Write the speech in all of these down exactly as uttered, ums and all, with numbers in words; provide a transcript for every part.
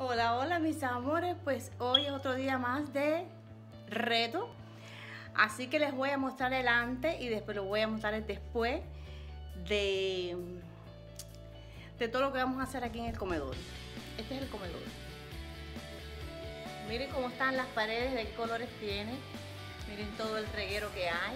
Hola, hola mis amores, pues hoy es otro día más de reto, así que les voy a mostrar el antes y después les voy a mostrar el después de, de todo lo que vamos a hacer aquí en el comedor. Este es el comedor. Miren cómo están las paredes, de qué colores tiene, miren todo el reguero que hay.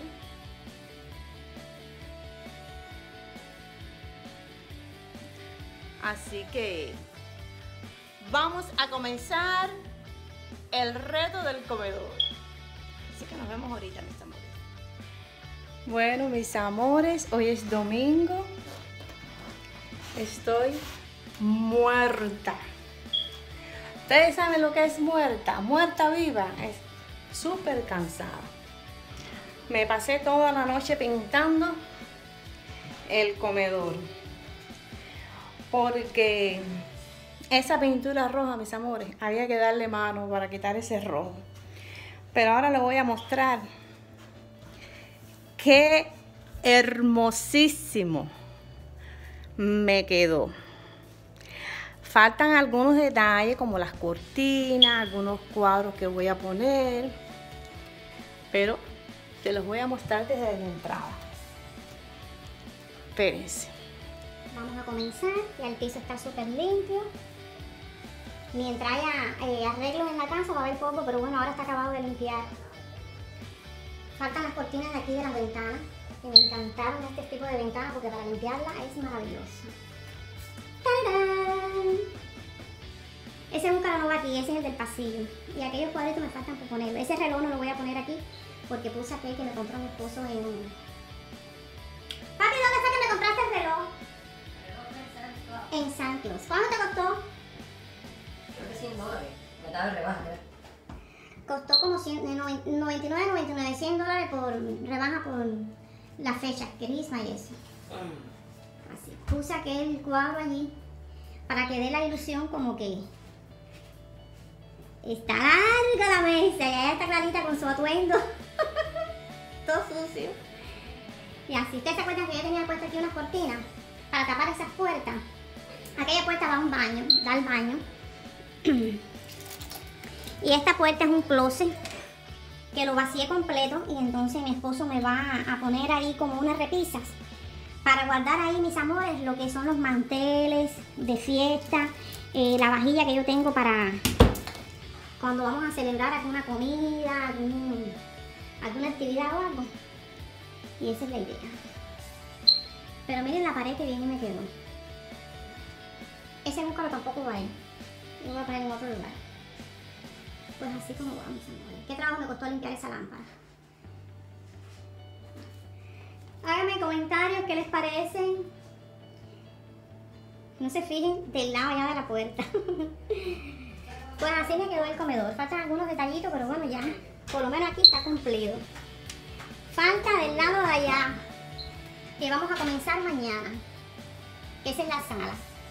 Así que vamos a comenzar el reto del comedor. Así que nos vemos ahorita, mis amores. Bueno, mis amores, hoy es domingo. Estoy muerta. Ustedes saben lo que es muerta, muerta viva. Es súper cansada. Me pasé toda la noche pintando el comedor. Porque esa pintura roja, mis amores, había que darle mano para quitar ese rojo. Pero ahora les voy a mostrar qué hermosísimo me quedó. Faltan algunos detalles como las cortinas, algunos cuadros que voy a poner. Pero te los voy a mostrar desde la entrada. Espérense. Vamos a comenzar, ya el piso está súper limpio. Mientras haya eh, arreglos en la casa va a haber poco, pero bueno, ahora está acabado de limpiar. Faltan las cortinas de aquí de las ventanas, que me encantaron este tipo de ventanas porque para limpiarla es maravilloso. ¡Tarán! Ese es un aquí, ese es el del pasillo. Y aquellos cuadritos me faltan por ponerlo. Ese reloj no lo voy a poner aquí porque puse aquel que me compró mi esposo en... Papi, ¿dónde fue que me compraste el reloj? En San Claus. ¿Cuánto te costó? Creo que cien dólares. Me estaba de rebaja, ¿verdad? Costó como noventa y nueve, noventa y nueve, cien dólares por rebaja por la fecha, Christmas y eso. Así. Puse aquel cuadro allí para que dé la ilusión como que está larga la mesa y allá está Clarita con su atuendo. Todo sucio. Y así, ¿ustedes se acuerdan que yo tenía puesto aquí unas cortinas para tapar esas puertas? Aquella puerta va a un baño, da al baño. Y esta puerta es un closet que lo vacié completo y entonces mi esposo me va a poner ahí como unas repisas para guardar ahí, mis amores, lo que son los manteles de fiesta, eh, la vajilla que yo tengo para cuando vamos a celebrar alguna comida, algún, alguna actividad o algo. Y esa es la idea. Pero miren la pared que bien me quedó. Ese búscalo tampoco va ahí. Lo voy a poner en otro lugar. Pues así como vamos, amores. ¿Qué trabajo me costó limpiar esa lámpara? Háganme comentarios qué les parecen. No se fijen del lado allá de la puerta. Pues así me quedó el comedor. Faltan algunos detallitos, pero bueno, ya por lo menos aquí está cumplido. Falta del lado de allá, que vamos a comenzar mañana. Esa es la sala.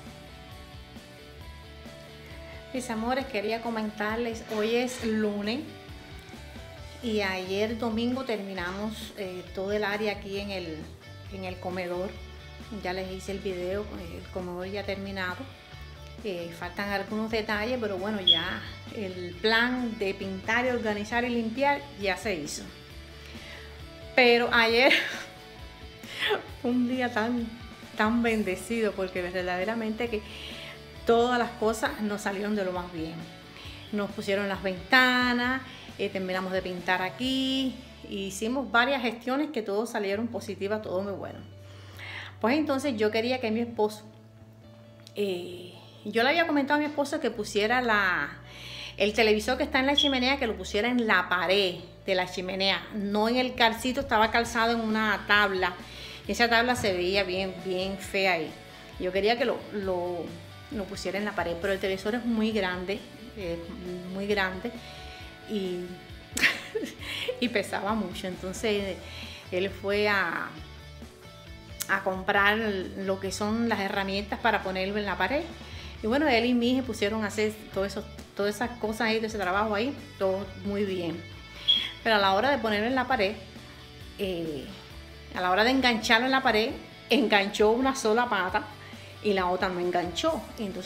Mis amores, quería comentarles, hoy es lunes y ayer domingo terminamos eh, todo el área aquí en el, en el comedor. Ya les hice el video, el comedor ya terminado. Eh, faltan algunos detalles, pero bueno, ya el plan de pintar, y organizar y limpiar ya se hizo. Pero ayer fue un día tan, tan bendecido porque verdaderamente que todas las cosas nos salieron de lo más bien. Nos pusieron las ventanas, eh, terminamos de pintar aquí, e hicimos varias gestiones que todos salieron positivas, todo muy bueno. Pues entonces yo quería que mi esposo, eh, yo le había comentado a mi esposo que pusiera la, el televisor que está en la chimenea, que lo pusiera en la pared de la chimenea, no en el calcito, estaba calzado en una tabla. Esa tabla se veía bien, bien fea ahí. Yo quería que lo... lo lo pusiera en la pared, pero el televisor es muy grande, eh, muy grande y, y pesaba mucho. Entonces él fue a, a comprar lo que son las herramientas para ponerlo en la pared. Y bueno, él y mi hija pusieron a hacer todo eso, todas esas cosas ahí, todo ese trabajo ahí, todo muy bien. Pero a la hora de ponerlo en la pared, eh, a la hora de engancharlo en la pared, enganchó una sola pata y la otra no enganchó. Entonces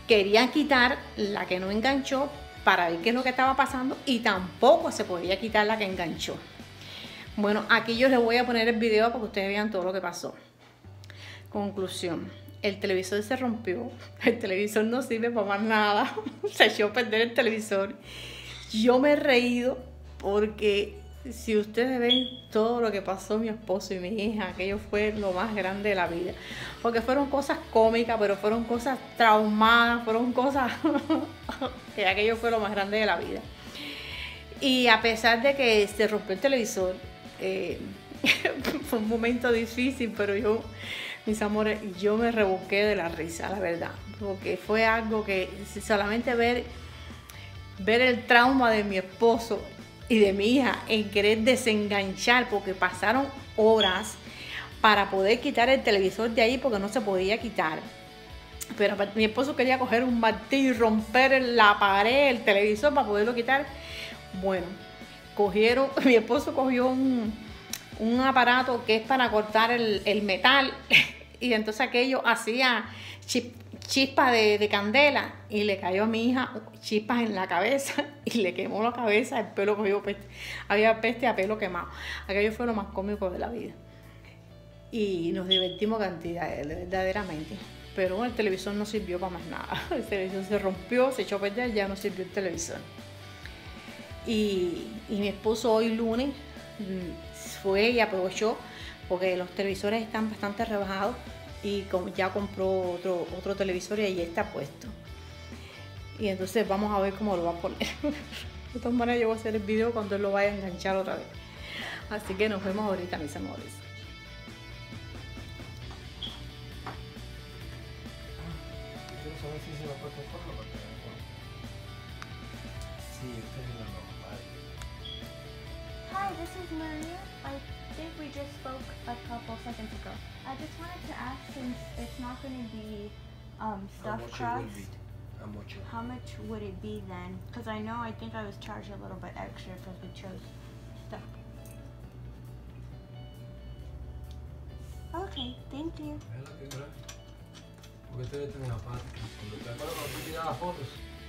querían quitar la que no enganchó para ver qué es lo que estaba pasando y tampoco se podía quitar la que enganchó. Bueno, aquí yo les voy a poner el video para que ustedes vean todo lo que pasó. Conclusión, el televisor se rompió, el televisor no sirve para más nada, se echó a perder el televisor. Yo me he reído porque si ustedes ven todo lo que pasó mi esposo y mi hija, aquello fue lo más grande de la vida. Porque fueron cosas cómicas, pero fueron cosas traumadas, fueron cosas que aquello fue lo más grande de la vida. Y a pesar de que se rompió el televisor, eh, fue un momento difícil, pero yo, mis amores, yo me revolqué de la risa, la verdad. Porque fue algo que solamente ver, ver el trauma de mi esposo y de mi hija en querer desenganchar, porque pasaron horas para poder quitar el televisor de ahí porque no se podía quitar. Pero mi esposo quería coger un martillo y romper la pared, el televisor para poderlo quitar. Bueno, cogieron, mi esposo cogió un, un aparato que es para cortar el, el metal y entonces aquello hacía chip, chispas de, de candela y le cayó a mi hija chispas en la cabeza y le quemó la cabeza, el pelo cogió peste, había peste a pelo quemado. Aquello fue lo más cómico de la vida y nos divertimos cantidad, verdaderamente. Pero bueno, el televisor no sirvió para más nada, el televisor se rompió, se echó a perder, ya no sirvió el televisor. Y, y mi esposo hoy lunes fue y aprovechó porque los televisores están bastante rebajados y ya compró otro, otro televisor y ahí está puesto. Y entonces vamos a ver cómo lo va a poner. De todas maneras yo voy a hacer el video cuando él lo vaya a enganchar otra vez. Así que nos vemos ahorita, mis amores. Hi, this is Maria. I think we just spoke a couple seconds ago. I just wanted to ask, since it's not going to be um, stuffed crust, How much? how much would it be then? Because I know I think I was charged a little bit extra because we chose stuff. Okay, thank you. Porque ustedes tienen la parte. Cuando te acuerdas cuando tú tiras las fotos.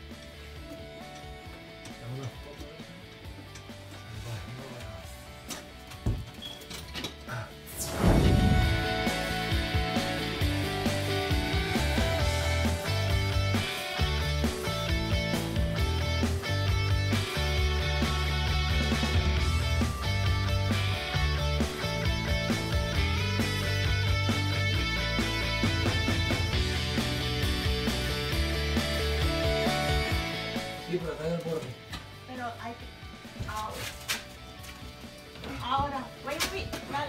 Dame una foto de esa. Sí, pero está en el borde. Pero hay que... Ahora. Ahora. Wait, wait, wait. Dale.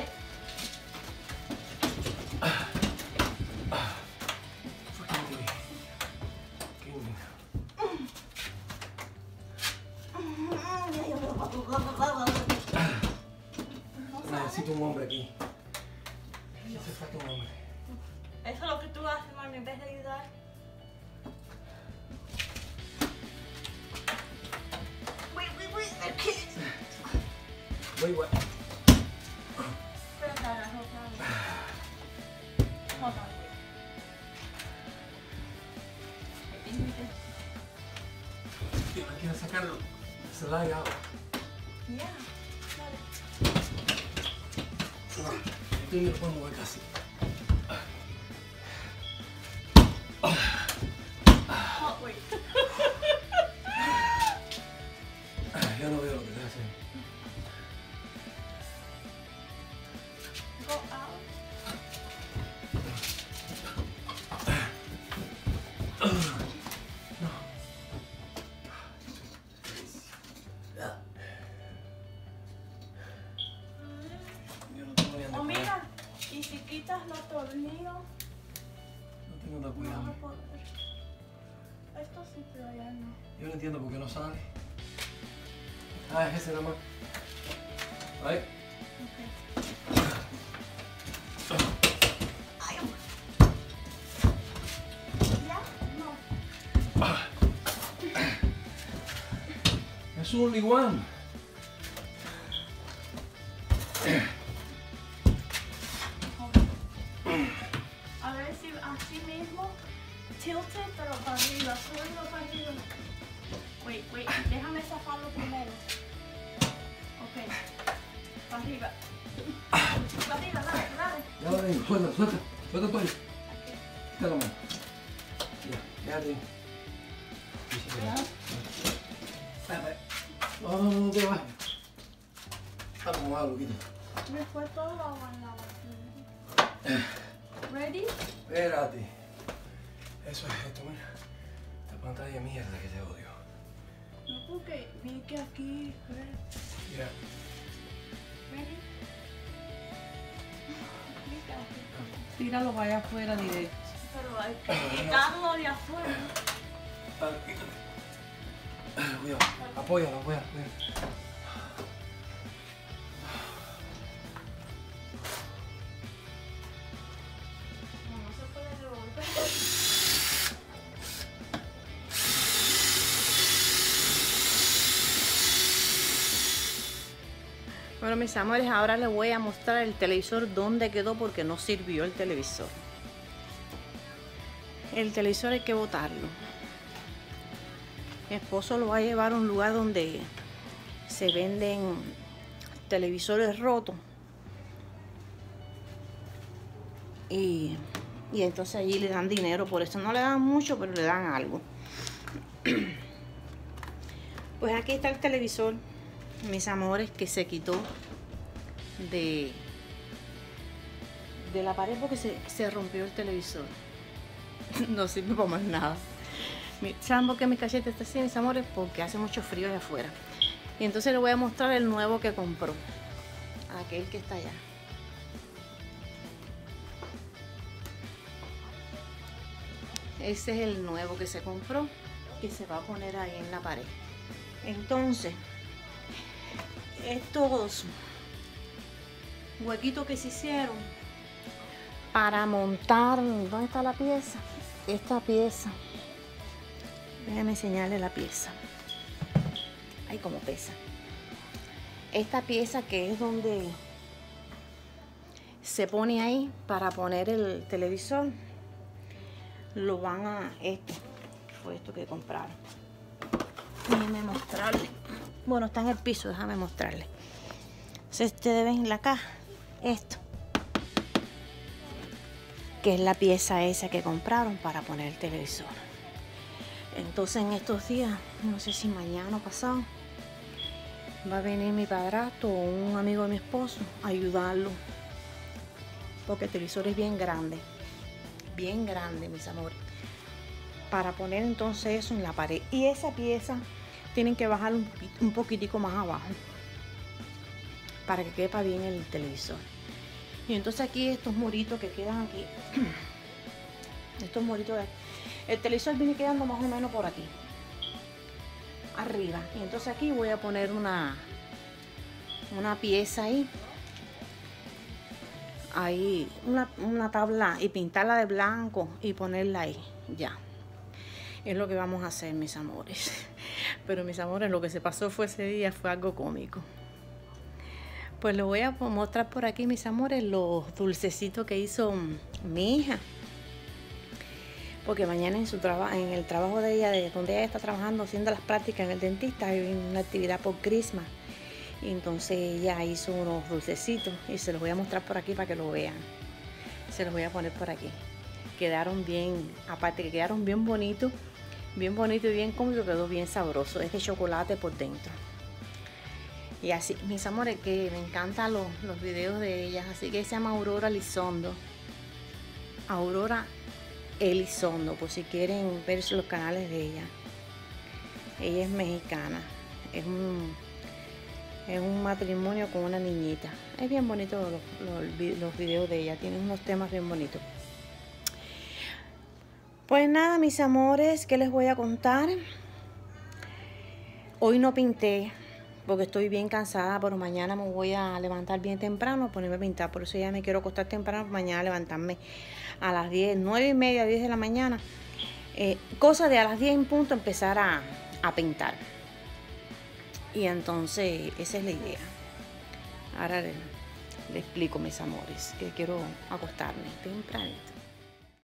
Necesito un hombre aquí. Hace falta un hombre. Eso es lo que tú haces, mami, en vez de ayudar. Wait, wait, wait. Okay. Wait, what? Hold on, hold on. Hold on, wait. I think we just... Tío, no quiero sacarlo. Se la ha llegado. Yeah. Dale. Esto no lo puedo mover casi. Oh, wait. Ya no veo lo que estoy haciendo. Go out. Yo no tengo ni Oh, dónde mira. Y si quitas los tornillos, No tengo dónde no vas a apoyarme. poder. Esto sí, pero ya no. Yo no entiendo por qué no sale. Ah, es ese nada más. Ahí. ¿Ya? No. Es un only one. A ver si así mismo tilted, pero para arriba, súbelo para arriba. Wait, wait, déjame zafarlo primero. Ok, para arriba. Para arriba, dale, dale. Ya lo tengo, suelta, suelta, suelta todo ahí. Dale la mano. Ya, quédate ahí. No, no, no, no te bajes. Vamos, vamos, Luquita. Me fue todo agua en la boca. Ready? Espérate. Eso es esto, mira. Esta pantalla de mierda que te odio. No, porque vi que aquí. Ya. Ready? Tíralo para allá afuera directo. Pero hay que quitarlo de afuera. Ah, quítate. Cuidado, apóyalo, apóyalo, cuidado. No, no se puede devolver. Bueno, mis amores, ahora les voy a mostrar el televisor dónde quedó porque no sirvió el televisor. El televisor hay que botarlo. Mi esposo lo va a llevar a un lugar donde se venden televisores rotos. Y, y entonces allí le dan dinero, por eso no le dan mucho, pero le dan algo. Pues aquí está el televisor, mis amores, que se quitó de, de la pared porque se, se rompió el televisor. No sirve para más nada. ¿Saben por qué mi cachete está así, mis amores? Porque hace mucho frío allá afuera. Y entonces les voy a mostrar el nuevo que compró. Aquel que está allá. Ese es el nuevo que se compró, que se va a poner ahí en la pared. Entonces, estos huequitos que se hicieron para montar, ¿dónde está la pieza? Esta pieza. Déjenme enseñarles la pieza. Ay, cómo pesa. Esta pieza que es donde se pone ahí para poner el televisor. Lo van a... Esto fue esto que compraron. Déjenme mostrarles. Bueno, está en el piso, déjame mostrarles. Entonces ustedes ven la caja. Esto. Que es la pieza esa que compraron para poner el televisor. Entonces en estos días, no sé si mañana o pasado, va a venir mi padrastro o un amigo de mi esposo a ayudarlo. Porque el televisor es bien grande. Bien grande, mis amores. Para poner entonces eso en la pared. Y esa pieza tienen que bajar un, un poquitico más abajo. Para que quepa bien el televisor. Y entonces aquí estos muritos que quedan aquí. Estos muritos de aquí. El televisor viene quedando más o menos por aquí. Arriba. Y entonces aquí voy a poner una, una pieza ahí. Ahí. Una, una tabla. Y pintarla de blanco. Y ponerla ahí. Ya. Es lo que vamos a hacer, mis amores. Pero mis amores, lo que se pasó fue ese día. Fue algo cómico. Pues les voy a mostrar por aquí, mis amores, los dulcecitos que hizo mi hija. Porque mañana en su trabajo, en el trabajo de ella, de donde ella está trabajando, haciendo las prácticas en el dentista, hay una actividad por Christmas. Y entonces ella hizo unos dulcecitos y se los voy a mostrar por aquí para que lo vean. Se los voy a poner por aquí. Quedaron bien, aparte que quedaron bien bonitos, bien bonito y bien cómodo, quedó bien sabroso. Es de chocolate por dentro. Y así, mis amores, que me encantan los, los videos de ellas. Así que se llama Aurora Elizondo. Aurora Elizondo, por si quieren ver los canales de ella. Ella es mexicana. Es un, es un matrimonio con una niñita. Es bien bonito los, los, los videos de ella. Tienen unos temas bien bonitos. Pues nada, mis amores, ¿qué les voy a contar? Hoy no pinté porque estoy bien cansada, pero mañana me voy a levantar bien temprano a ponerme a pintar. Por eso ya me quiero acostar temprano, mañana levantarme a las diez, nueve y media, diez de la mañana. Eh, cosa de a las diez en punto empezar a, a pintar. Y entonces esa es la idea. Ahora les, les explico, mis amores, que quiero acostarme tempranito.